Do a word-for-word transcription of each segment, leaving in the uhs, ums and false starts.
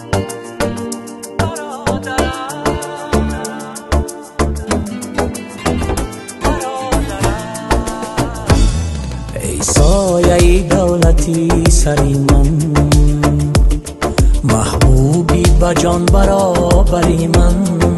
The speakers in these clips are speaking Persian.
ای سایه دولتی سری من، محبوبی بجان برابری من،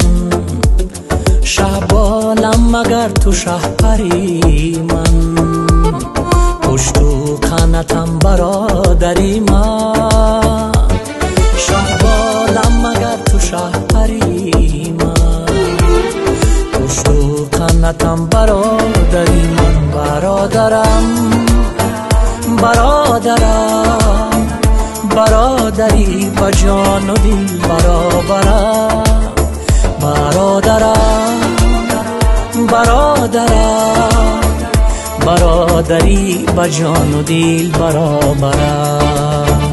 شهبالم مگر تو شهپری من، پشت و قناتم برادری من، شهبالم مگر تو شهپری من، پشت و قناتم برادری من. برادرم برادرم برادری با جان و دل برابرم، برادرم برادرم برادری با جان و دل برابرم.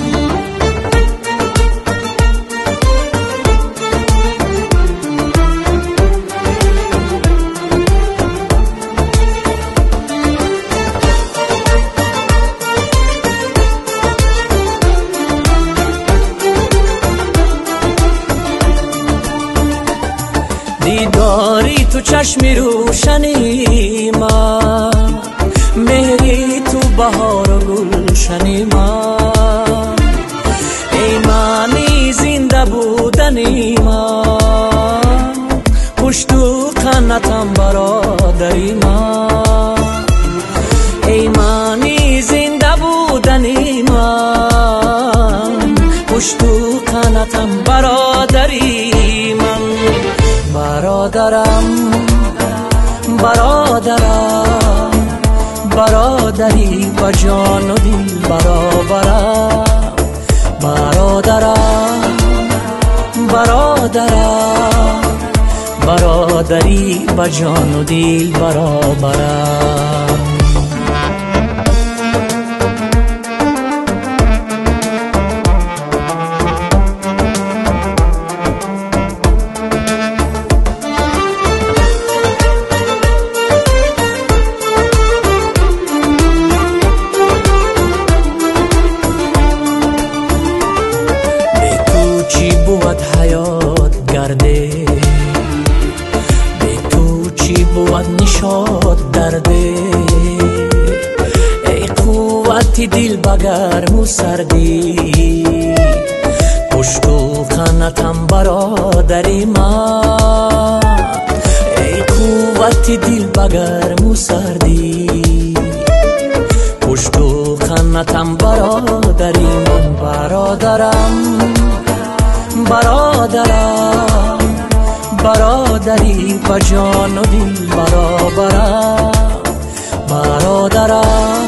دیداری تو چشمی روشنی من، مهری تو بهار و گلشنی من، ای معنی زنده بودنی من، پشت و قناتم برادری من، ای معنی زنده بودنی من، پشت و قناتم برادری من. برادرم برادرم برادری با جان و دل برابرم، برادرم برادرم برادری با جان و دل برابرم. چی بود حیات گرده، به تو چی بود نشاد درده، ای قوت دل بگرم و سردی، پشت و قناتم برادری من، ای قوت دل بگرم و سردی، پشت و قناتم برادری من. برادرم برادرم برادری با جان و دل برابرم، برادرم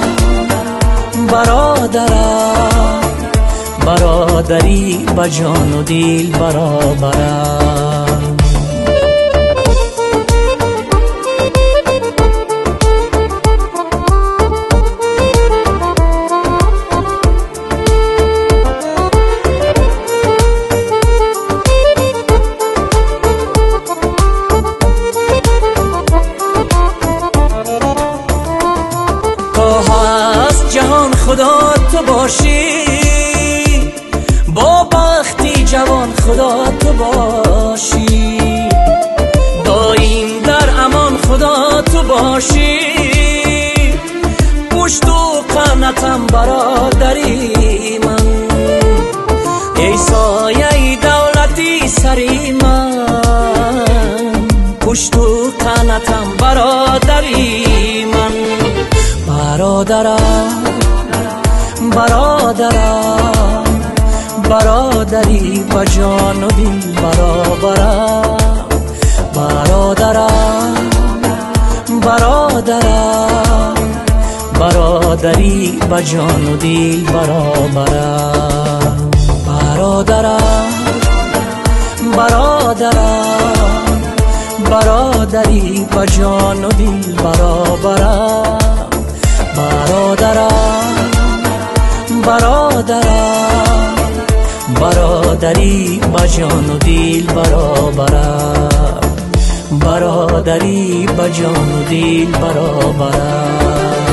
برادرم برادری با جان و دل برابرم. جهان خدا تو باشی، با بختی جوان خدا تو باشی، دایم در امان خدا تو باشی، پشت و قناتم برادری من، ای سایه دولتی سری من، پشت و قناتم برادری من. برادرم برادرم برادری با جان و دل برابرم، برادرم برادرم برادری با جان و دل برابرم، برادرم برادرم برادری با جان و دل برابرم، برادرم برادرم برادری با جان و دل برابرم، برادری با جان و دل برابرم.